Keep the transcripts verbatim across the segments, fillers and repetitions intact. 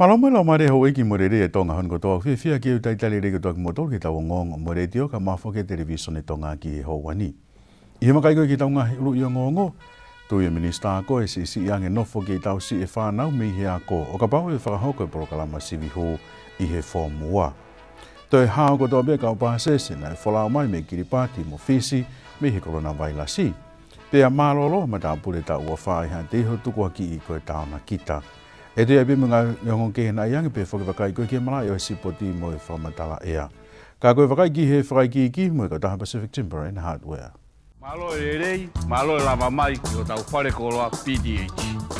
Maloma la mare ho iki morere e tonga hon ko to fi fi ki utai tali re ko motor ki tawo ngong more tio ka mafo ke television e tonga ki ho wani. I ma kai ko ki taunga ru yo ngongo to ye minister ko e si si yang e no fo ki tau si e fa na me he ko o ka pau e fa ho ko programa si vi ho I he form wa. To e ha ko to be ka pa se se na fo la mai me ki party mo fisi me he corona virus si. Pe a malolo ma ta pule ta wa fa ha te ho tu ko ki ko ta na kita. E te api mga yongon ke na yang pe foki wakai koe ke mala yo si poti mo e whamatala ea. Ka koe wakai ki he whakai ki ki mo e ka taha Pacific Timber and Hardware. Malo e rei, malo e lama mai ki o tau whare koroa P D H.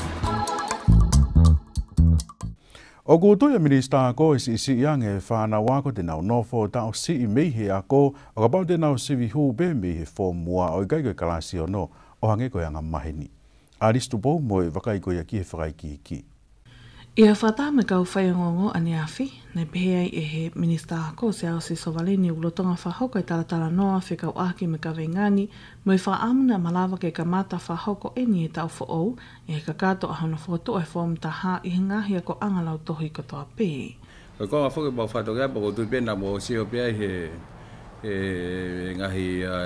O kutu ya minister ko e si si yang e whana wako te nau nofo tau si I mei he ako o ka pau te nau si vi hu be mei he fo mua o I kai koe kalasi o no o hange koe anga maheni. Aristu po mo e wakai koe ki he whakai ki ki. Ia whata me kau whaiongongo ane awhi, nei pehea e he minister ko se au si sovalini ulotonga whahoko e talatala noa whikau aki me ka vengani, mo I whaamuna malawa ke ka mata whahoko e ni e tau whaou, e he kakato a hana whoto e whom taha I hingahia ko angalau tohi katoa pē. Ko konga whoke pao whatokia, pako tui pena mo si o pia he he ngahi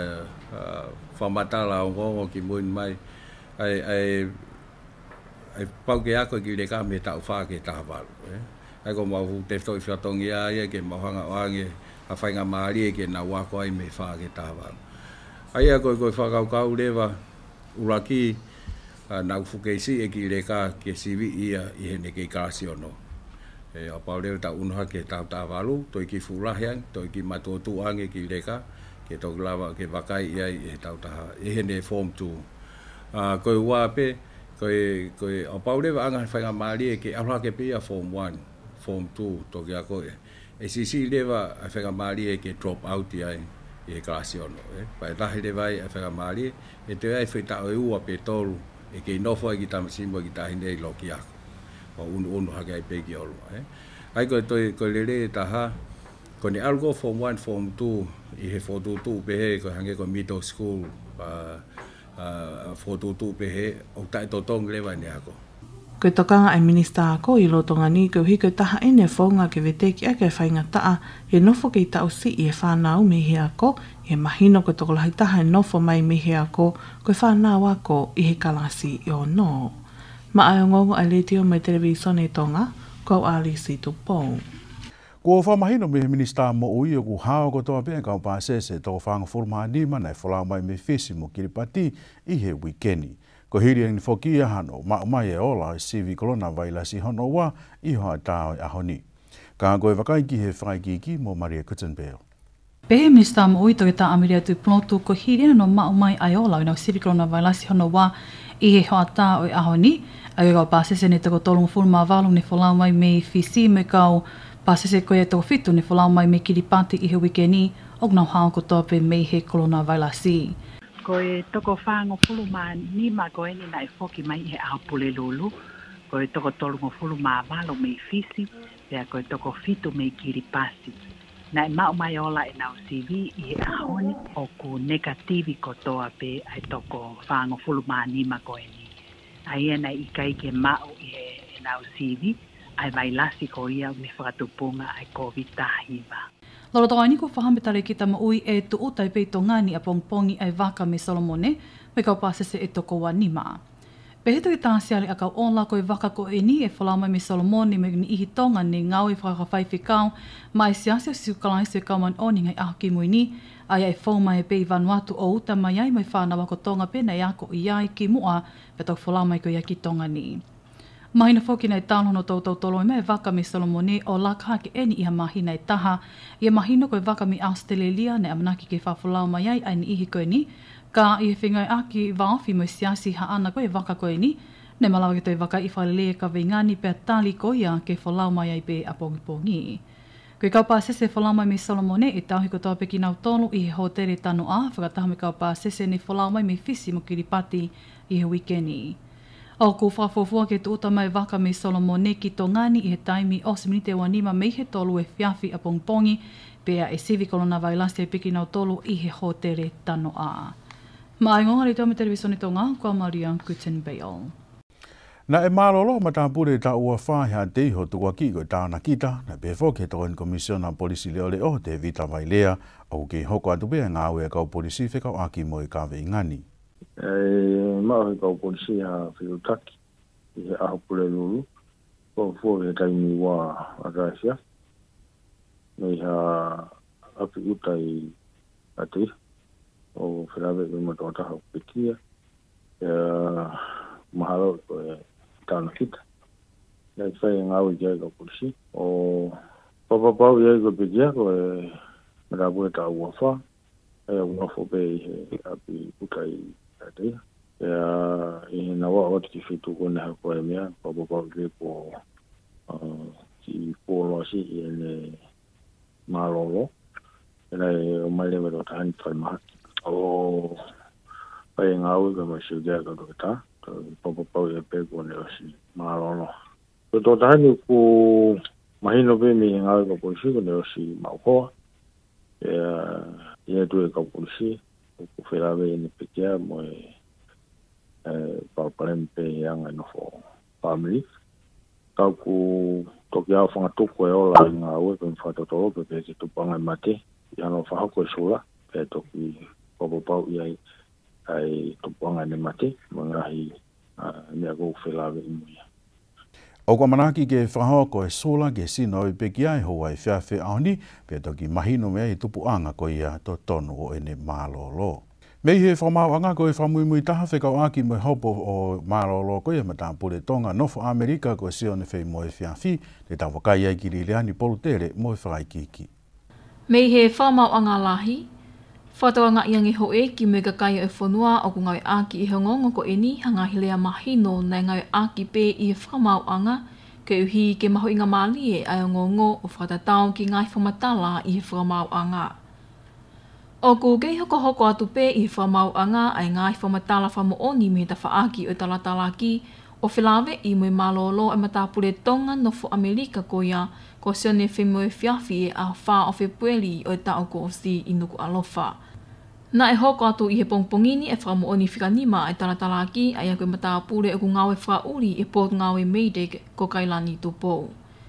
whamatala o ngongo ki muin mai, ai ai ai pau ke ako ki le ka me tau wha ke tāwaru. Ai ko mau te toi whiatongi a ia ke mahanga oange a whainga maari e ke na wako ai me wha ke tāwaru. Ai a koe koe whakau kau lewa uraki na ufukeisi e ki le ka ke sivi ia I he ne ke kasi ono. E a pau leo ta unuha ke tau tāwaru, toi ki furahiang, toi ki matotu ange ki le ka, ke tau lawa ke wakai ia I he tau taha, I he ne form two. Koe ua pe, Koe, koe, o paure wa anga whainga maari e ke aura ke pia form one, form two, toki a koe. E si si lewa a whainga maari e ke drop out I ai, I he klasi ono. Pai tahi lewa I a whainga maari, e te ai whaita o ua pe toru, e ke inofo e ki tamasimo ki tahine I loki ako. O unu unu hake ai peki olu. Ai koe toi, koe lere e taha, koe ne algo form one, form two, I he form two two pehe, koe hange koe middle school, uh, Uh, fotutu pehe o tai totong lewa ni ako. Koe tokanga ai minister ako I lotonga ni koe hiko taha ene whaunga ke veteki ake whainga taa e nofo ke I tau si I e whanau me he ako e mahino koe tokolahi taha e nofo mai me he ako koe whanau ako I he kalasi I o no. Ma ai ngongo ai letio mai television e tonga ko ali si tupou. Ko whamahino me minister mo ui o ku hao ko toa pēn kau pāsese tō whanga furuma nima nei whalau mai me fisi mo kiripati I he wikeni. Ko hiri ni whoki a hano, ma mai e ola I sivi corona virus I hono wa I hoa tāo a honi. Ka koe wakai ki he whakai ki mo Maria Kutzenbeo. Pehe minister mo ui toke tā amiria tui plotu ko hiri no ma mai ai ola i nau sivi corona virus I hono wa I he hoa tāo a honi. Ai kau pāsese ne toko tolungu furuma walu ne whalau mai me fisi me kau Pasese koe e tō whitu ne whalau mai me kiripati I he wikeni, o nau hao ko tōpe mei he coronavirus. Koe toko whango fulu mā nima koe ni nai whoki mai he au pule lulu. Koe toko tolungo fulu mā walo mei fisi, pia koe toko whitu mei kiripasi. Nai mau mai ola e nau C V I he ahoni o ku negativi ko toa pe ai toko whango fulu mā nima koe ni. Ai ena I kai ke mau I he nau C V, ai vai lasi ko ia me whakatupunga ai COVID tahiwa. Loro tō aini ko whahametare ki tama ui e tu utai pei tō ngani a pongpongi ai waka me Solomone, me kau pāsese e toko wanima. Peheto i tāsiari a kau onla koe waka ko e ni e whalau mai me Solomone me ni ihi tonga ni ngau i whakawhai whikau, ma e siasio siu kalai se kauman oni ngai aho ki mui ni, ai ai whau mai pei vanuatu o uta mai ai mai whanau ko tonga pena i ako i ai ki mua, pe tau whalau mai ko i aki tonga ni. Mahina whoki nei tālono tau tau tolo i mea waka me Solomone o laka ke eni iha mahina i taha. Ia mahino koe waka me Australia ne amanaki ke whawhulau mai ai ai ni ihi koe ni. Ka i he whingai aki waofi mo siasi ha ana koe waka koe ni. Ne malawa ke toi waka i whalelea ka vingani pia tali koe ia ke whalau mai ai pe apongipongi. Koe kaupā sese whalau mai me Solomone e tauhi ko tōpe ki nau tonu i he hotere tanu a. Whakataha me kaupā sese ni whalau mai me fisi mo kiripati i he wikeni. O ko whawhawhua ke tuuta mai waka me Solomone ki tō ngani I he taimi o se minite wanima mei he tolu e whiawhi a pongpongi, pea e sivi corona virus e piki nau tolu I he hotere tano a. Ma ai ngonga li tō me televisione tō ngā, kua Maria Kutzenbeo. Na e malolo matapure ta ua wha hea teiho tukua ki koe tāna kita na befo ke toen komisiona polisi leo leo te vita vai lea au ke hoko atu bea ngā ue kau polisi whekau aki mo e kawe ingani. E maa he kau polisi ha whiutaki i he aho pule lulu ko fo he taimi wa arasia nei ha api utai ati o whirawe me matota hau pekia e mahalo ko e tāna kita. Nei whai ngā ue kia kau polisi o papapau ia ko pekia ko e merabu e tā ua wha e ua fo pe he api utai ati e i na wa o ki fitu ko na ko e mea papapau le po ki polo si e ne malolo e nei o mai le me do tāni tai maha o whai ngā ue ka ma siu kia ka do ta papapau e pe ko ne o si malolo. Ko tō tāni ko mahino pe mi ngā ue ka polisi ko ne o si maukoa e ia tu e ka polisi ko whirawe e ne pekia mo e pauparempe ianga no fo family. Kau ku toki au whangatuko e ola i ngā ue pe mwhatotoro pe pe ke tupanga mate i ano whahako e sula pe toki papapau i ai ai tupanga ne mate mo ngahi mea kou whirawe i muia. O kwa manaki ke whahoko e sola ke sino i peki ai hoa i whiawhi aoni, pe toki mahino mea i tupu anga ko ia to tonu o ene malolo. Mei he whamauanga ko e whamui taha whekau aki mo hopo o malolo ko ia matapure tonga nofo Amerika ko sio ne whei mo e whiawhi, le tau wakai ai ki rileani polutere mo e whakaikiki. Mei he whamauanga lahi, whatoanga iangi ho e ki me kakai e whanua o ku ngai aki i hongongo ko e ni hanga hilea mahino nei ngai aki pe i e whamauanga ke uhi ke maho inga mali e ai ngongo o whatatau ki ngai whamatala i e whamauanga. O ku kei hoko hoko atu pe i e whamauanga ai ngai whamatala whamooni me ta whaaki o talatalaki o whilawe i mui malolo e matapure tonga nofo Amerika ko ia ko sione whemo e whiawhi e a wha o whepueli o e tau ko o si i nuku alofa. Na e hoko atu i he pongpongini e whamooni whikanima e talatalaki ai a koe matapure e ku ngawe whauri e pot ngawe meidek ko kailani tupou.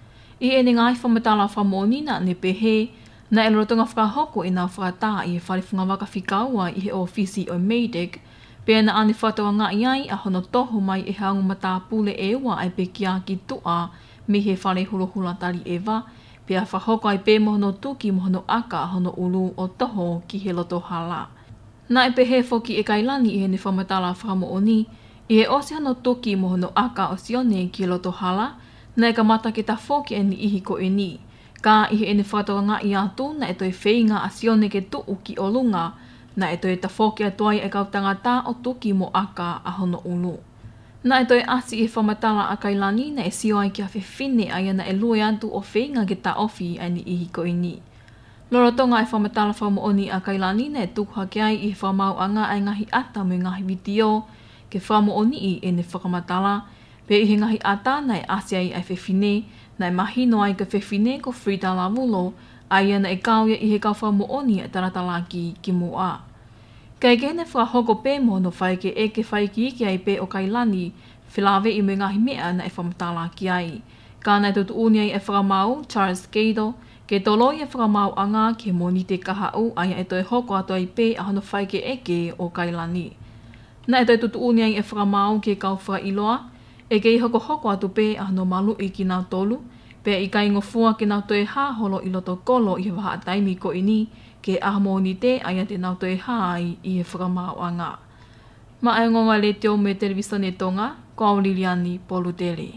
I ene ngai whamatala whamooni na ne pehe na e rotonga whakahoko e nā whakata i e wharifunga waka whikaua i he ofisi o meidek pēr na ane whatoa ngā iai a hono toho mai e haungu matapule e wa ai pekia ki tua me he whare hulohula tari ewa, pēr whahoko ai pē mohono tuki mohono aka hono ulu o toho ki he loto hala. Na e pehe foki e kailani i he ne whamatala whamo-oni, i he osi hano tuki mohono aka o sione ki he loto hala, na e ka mata ki ta foki e ni ihi ko e ni, ka i he ene whatoa ngā i atu na e toi wheinga a sione ke tuu ki o lunga, na e toi ta foki a toai e kau tangata o tuki mo aka a hono ulu. Na e toi asi e whamatala a kailani na e sio ai ki a whiwhine ai ana e lue antu o whenga ke ta ofi ai ni ihi ko ini. Loro tonga e whamatala whamooni a kailani na e tukuha ki ai i whamau anga ai ngahi ata me ngahi video ke whamooni i e ne whakamatala pe i he ngahi ata na e asi ai ai whiwhine na e mahino ai ka whiwhine ko Frida Lavulo ai ana e kauia i he kau whamooni e taratalaki ki mua. Kei kene whahoko pē mono whai ke e ke whai ki iki ai pē o kailani, whilawe i me ngahi mea na e whamatala ki ai. Ka nei tutu uni ai e whakamau, Charles Gado, ke tolo i e whakamau anga ke moni te kahau ai e toi hoko ato ai pē a hono whai ke eke o kailani. Na e toi tutu uni ai e whakamau ke kau whaka iloa, e ke i hoko hoko atu pē a hono malu i ki nau tolu, pē i kai ngofua ke nau toi haholo i loto kolo i he waha taimi ko ini, ke ahamoni te ai te nau toi hai i e whakamauanga. Ma ai ngonga le teo me televisione tonga, ko au Liliani Polutele.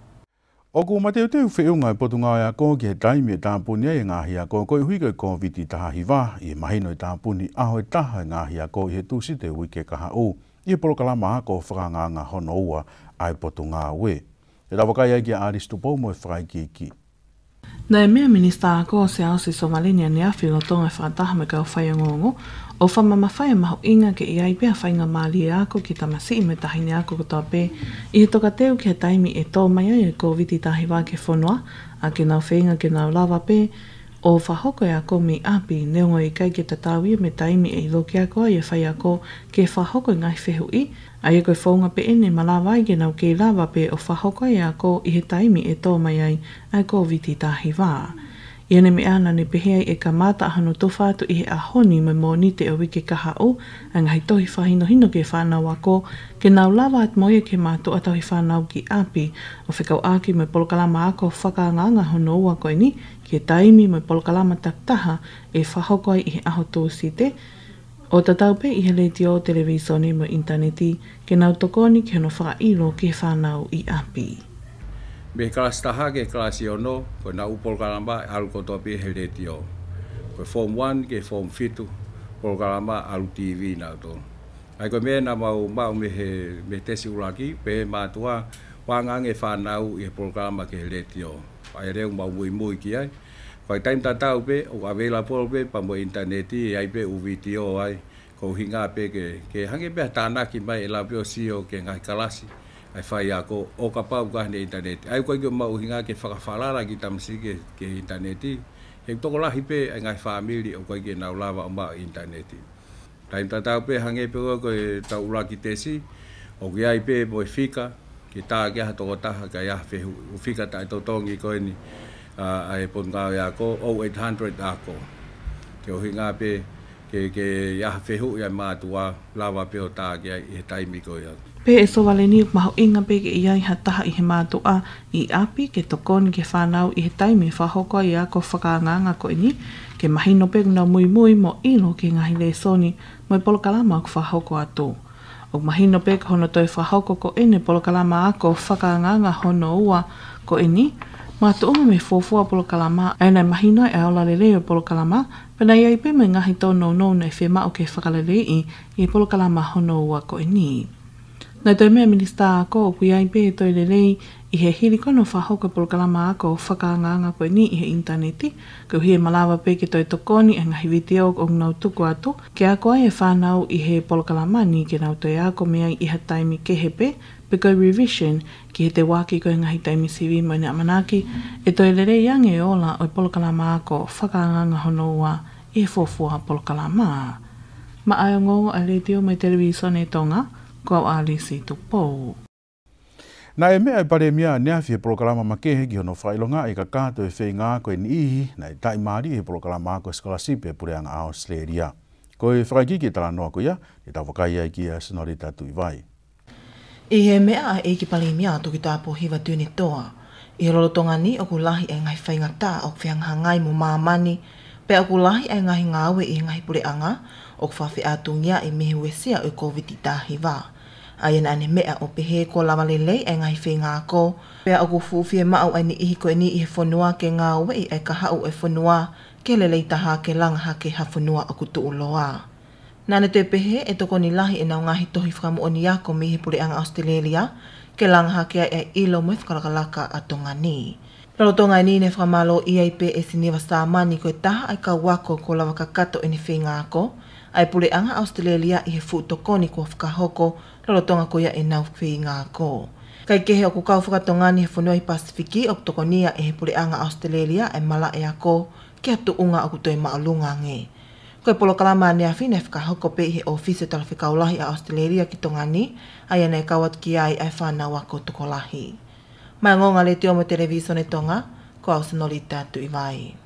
O ku mateo teu whiunga e potunga e a ko ki he taimi e tāpuni e ngāhi a ko koe hui koe COVID i taha hiwa i e mahino i tāpuni aho e taha e ngāhi a ko i he tūsi te wike kaha u i e polokalama a ko whakanganga hono ua ai potunga we. E rawakai ai ki a Aristopo mo e whakaiki ki. Na e mea minista ako se au si Somalenia ni awhi lo tonga whakataha me kau whai ngongo, o whamama whai maho inga ke i ai pia whainga mali e ako ki tamasi i me tahine ako katoa pē, i he toka teo ki he taimi e tō mai ai e COVID i tahi wā ke whanua, a ke nau whainga ke nau lava pē, O whahoko e ako me api neongo i kai ke tatawi me taimi e ilo ke ako e whai ako ke whahoko i ngai whehu i. Ai koe whaunga pe ene malawa i ke nau ke lawa pe o whahoko e ako i he taimi e tō mai ai ai ko viti tahi wā. Iene me ana ne pehea e ka mata hano tofatu i he ahoni me mo ni te o wike kaha o, a ngai tohi whahino hino ke whanau ako, ke nau lawa at moia ke mātu atau hi whanau ki api, o whikau aki me polokalama ako whakaanganga hono ua koe ni, ke taimi me polokalama taktaha e whahoko ai i he aho tō site, o tatau pe i he leiti o televisione mo interneti, ke nau tokoni ke hono whakailo ke whanau i api. Me kelas taha ke kelas iono, ko na upol kalamba alu koto pi hele tio. Ko form one ke form fitu, pol kalamba alu T V na to. Ai ko me na mau mau me he me tesi ulaki pe matua wangang e whanau i pol kalamba ke hele tio. Ai reu mau mui mui ki ai. Ko time tatau pe o avela pol pe pa mo interneti ai pe u video ai ko hinga pe ke ke hange pe tana ki mai la pe o sio ke ngai kalasi. Ai whai ako o ka pau ka hane internet. Ai koe ki o mau hinga ke whakawhalara ki tamsi ke, ke interneti. He toko lahi pe ai ngai whamiri o koe ki nau lawa o mau interneti. Taim tatau pe hange pe o koe tau ula ki tesi. O ki ai pe mo e whika. Ki tā ki aha toko taha ka ia whehu. O whika tai totongi koe ni. Uh, ai pon ngau ia ko oh eight hundred ako. Ke o hinga pe ke, ke ia whehu ia mātua lawa pe o tā ki ai he taimi koe ia. Pe e so wale ni maho inga pe ke iai hataha i he mātua i api ke tokoni ke whanau i he taimi whahoko i ako whakaanganga ko ini ke mahino pe nguna mui mui mo ilo ke ngahi le soni mo i polokalama ako whahoko atu. O mahino pe ke hono toi whahoko ko ene polokalama ako whakaanganga hono ua ko ini mātu unga me fōfua polokalama ai nei mahino e aola lele o polokalama pena iai pe me ngahi tono no ne whema o ke whakalele i i polokalama hono ua ko ini. Nai toi mea minista ako o kui ai pe toi lelei i he hiri kono whahoko polokalama ako o whakaanganga koe ni i he interneti, ko hi e malawa pe ke toi tokoni e ngahi video o ngau tuku atu, ke ako ai e whanau i he polokalama ni ke nau toi ako mea i ha taimi kehepe, pe koe revision ki he te waki koe ngahi taimi siwi mo ni amanaki, e toi lelei ange e ola o polokalama ako whakaanganga hono ua i he fōfua polokalama. Ma ai ngō a leitio mai televisione tonga, ko ali si tu po. Na e mea e pare mea nea fi programa makehe ki hono whailonga e ka kāto e whainga koe ni ihi na e tai maari e programa ko scholarship e pureanga a Australia. Ko e whakaiki ki tala noa ko ia, e tau whakai ai ki a Sonorita Tuivai. I he mea e ki pale mea toki tāpo hiwa tūne toa. I he rolotonga ni o ku lahi e ngai whainga tā o whianga ngai mo māmani, pe o ku lahi e ngai ngāwe i ngai pureanga o whawhi ātungia e mehe wesia o COVID tāhi wā. Aina ane mea o pehe ko lawa lelei e ngai whenga ko, pea o ku fuwhie mao ai ni ihi koe ni i he whanua ke ngā wei e ka hau e whanua, ke lelei taha ke langaha ke ha whanua o ku tuuloa. Nane te pehe e toko ni lahi e nau ngahi tohi whakamu o ni ako mihi pureanga Australia, ke langaha ke ai e ilo mo whakarakalaka a tonga ni. Rolotonga ni ne whakamalo i ai pe e siniwa sāmani koe taha ai ka wako ko lawa kakato e ni whenga ko, ai pureanga Australia i he fuutokoni ko whakahoko, rolotonga ko ia e nau whenga ko. Kai kehe o ku kau whakatonga ni he whanua i Pasifiki o kutokonia e he pureanga Australia e mala e ako, ke atu unga o kutoi maalunga nge. Koe polokalama nea whine whakahoko pe i he ofisio tala whikaulahi a Australia ki tonga ni, ai ane kawat ki ai ai whanau ako tukolahi. Mai ngonga le te omo televisione tonga, ko au Sonorita Tuivai.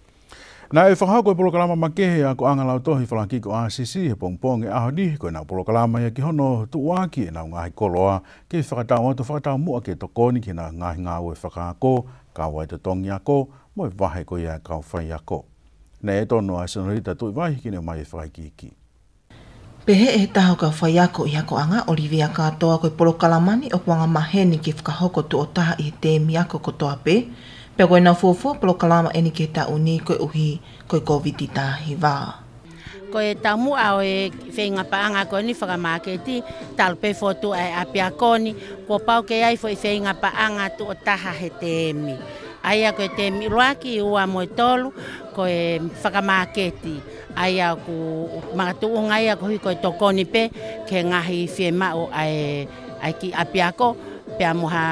Na e whahau koe polokalama makehe a ko angalau tohi whalaki ko A C C he pongpong e aho ni koe nau polokalama ia ki hono tuwaki e nau ngahi koloa ke whakatau atu whakatau mua ke tokoni ki na ngahi ngāu e whakako, kawa e te tongi ako, mo e wahe koe ia kau whai ako. Na e tono a Sonorita Tuivai ki ne mai e whaikiki. Pehe e taho ka whai ako i hako anga Olivia katoa koe polokalamani o kuanga maheni ki whakahoko tu o taha i he tēmi ako kotoa pe, pea koe nau fuafua polokalama eni ke ta uni koe uhi koe COVID tāhi wā. Koe tamu au e whenga paanga koe ni whakamaketi, talpe fotu ai apia koni, ko pau ke ai fo i whenga paanga tu o taha he tēmi. Aia koe tēmi ruaki ua moe tolu, koe whakamaketi. Aia ku makatu ungai ako hui koe tokoni pe, ke ngahi whemau ai, ai ki apiako, pea moha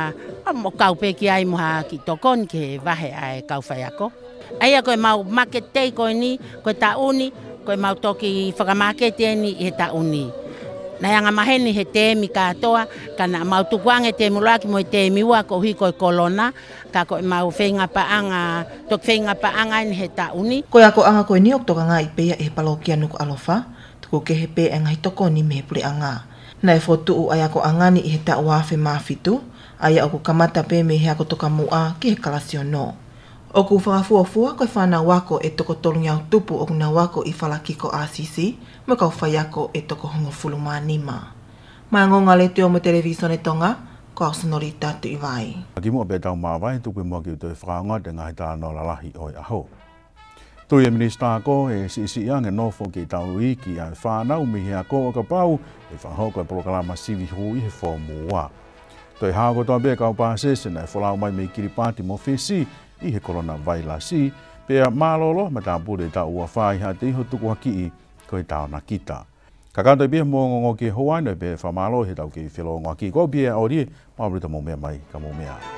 mo kau pe ki ai mo ha ki tokon ke vahe ai kau fai ako. Ai ako mau makete ko ni ko ta uni ko mau toki whakamakete ni he ta uni. Na yanga maheni he te mi katoa kana mau tukuange te mulaki mo te miwa ko hi ko kolona ka ko mau whenga paanga tok whenga paanga ni he ta uni. Ko ako anga ko ni ok toka nga ipea e palokia nuku alofa tuku ke he pe e ngai toko ni me pule anga. Na e fotu u ai ako anga ni he ta wafe mafitu ai ako kamata pe me he ako toka mua ki he kalasio no. Oku whakafuafua koe whana wako e toko tolungi au tupu o kuna wako i whalakiko A C C me kau whaiako e toko hongo fulu maa nima. Mai ngonga le teo mo televisione tonga, ko au sonori tatu i vai. Ki mua betau maa vai tupu mua ki utoi whakaonga te ngai tāno lalahi oi aho. Tui e minista ko e si si iang e nofo ki tau i ki ai whanau mihi a ko o ka pau e whahoko e polokalama sivi hui he whomua. Toi hao toa bea kau pāsese na e wholau mai me kiri pāti mo whisi i he korona vaila si, pea mālolo ma tā pūre tā ua whai ha te iho tuku haki i koe tāo na kita. Ka kātou bia mō ngongo ki Hawaii, pea whamālo he tau ki whilo ngā ki. Ko bia o rie, maurita mō mea mai, ka mō mea.